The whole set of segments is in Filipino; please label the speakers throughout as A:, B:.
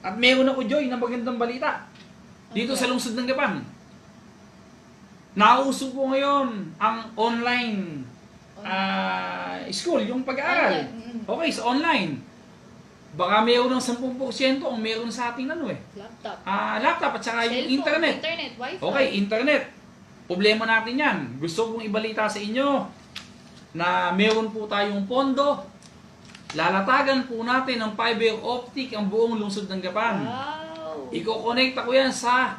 A: At meron ako, Joy, na magandang balita. Dito
B: Okay.
A: sa lungsod ng Gapan. Nauso po ngayon ang online school, yung pag-aaral.
B: Online,
A: Okay, sa online. Baka meron ng 10% ang meron sa ating
B: Laptop.
A: laptop at saka yung
B: Cellphone,
A: internet.
B: internet, wifi.
A: Okay, internet. Problema natin yan. Gusto kong ibalita sa inyo na meron po tayong pondo. Lalatagan po natin ng fiber optic ang buong lungsod ng Gapan.
B: Wow.
A: Iko-connect ko yan sa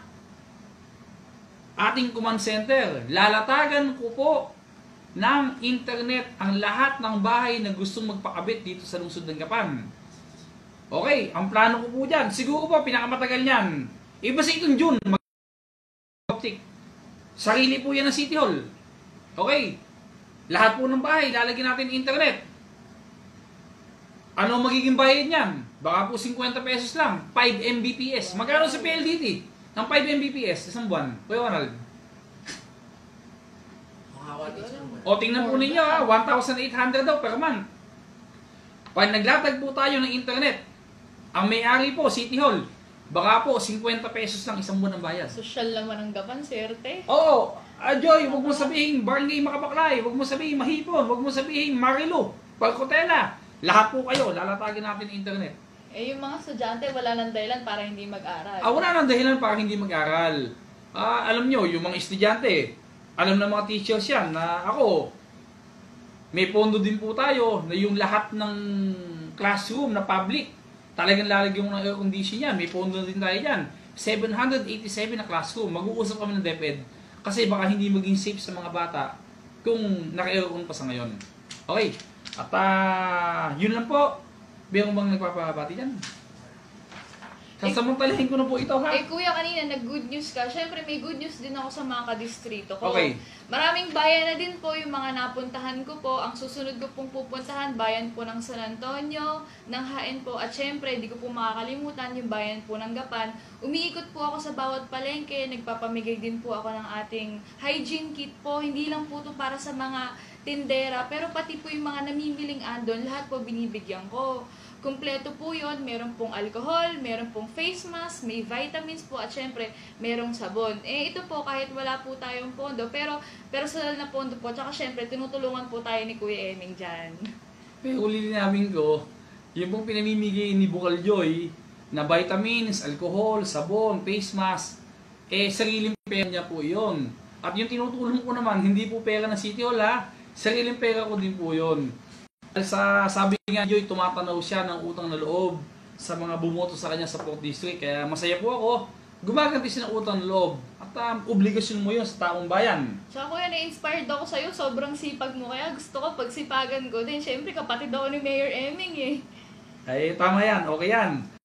A: ating command center. Lalatagan ko po ng internet ang lahat ng bahay na gustong magpakabit dito sa lungsod ng Gapan. Okay, ang plano ko po dyan, siguro po pinakamatagal niyan. Iba sa itong June, optic. Sarili po yan ng City Hall. Okay, lahat po ng bahay, lalagyan natin internet. Ano magiging bayad niyan? Baka po 50 pesos lang, 5 Mbps. Magkano sa PLDT? Ng 5 Mbps, isang buwan. Kuya Ronald. O tingnan po ninyo 1,800 daw per month. Pag naglatag po tayo ng internet, ang may-ari po, City Hall, baka po 50 pesos lang isang buwan ang bayad.
B: Social naman ang Gapan, swerte.
A: Oo, Joy, huwag mo sabihin Barangay Makabaklay, huwag mo sabihin Mahipon, huwag mo sabihin Marilo, Palcotela. Lahat po kayo, lalatagin natin ang internet.
B: Eh, yung mga estudyante, wala nang dahilan para hindi mag-aral.
A: Wala nang dahilan para hindi mag-aral. Alam nyo, yung mga estudyante, alam ng mga teachers yan na ako, may pondo din po tayo na yung lahat ng classroom na public, talagang lalagyan mo ng air condition yan. May pondo din tayo yan. 787 na classroom. Mag-uusap kami ng DepEd kasi baka hindi maging safe sa mga bata kung naka-aircon pa sa ngayon. Okay. At yun lang po. Meron bang nagpapabati dyan? Sasamantalahin ko na po ito, ha?
B: Eh, kuya, kanina nag-good news ka. Siyempre, may good news din ako sa mga kadistrito ko.
A: Okay.
B: Maraming bayan na din po yung mga napuntahan ko po. Ang susunod ko pong pupuntahan, bayan po ng San Antonio, ng Hain po. At siyempre, di ko po makakalimutan yung bayan po ng Gapan. Umiikot po ako sa bawat palengke. Nagpapamigay din po ako ng ating hygiene kit po. Hindi lang po ito para sa mga tindera, pero pati po yung mga namimiling andon, lahat po binibigyan ko. Kumpleto po yun, meron pong alcohol, meron pong face mask, may vitamins po, at syempre, merong sabon. Eh, ito po, kahit wala po tayong pondo, pero personal na pondo po, tsaka syempre, tinutulungan po tayo ni Kuya Eming dyan.
A: Pero ulitin ko, yung pong pinamimigay ni Bukal Joy na vitamins, alcohol, sabon, face mask, sariling pera niya po yun. At yung tinutulong ko naman, hindi po pera ng City Hall, ha? Sariling pera ko din po yun. Sabi nga Joy, tumatanaw siya ng utang na loob sa mga bumoto sa kanya sa 4th District. Kaya masaya po ako. Gumaganti siya ng utang na loob. At obligasyon mo yun sa taong bayan.
B: Tsaka kuya, na-inspired ako sa'yo. Sobrang sipag mo. Kaya gusto ko pagsipagan ko din. Siyempre, kapatid ako ni Mayor Eming eh.
A: Ay, tama yan. Okay yan.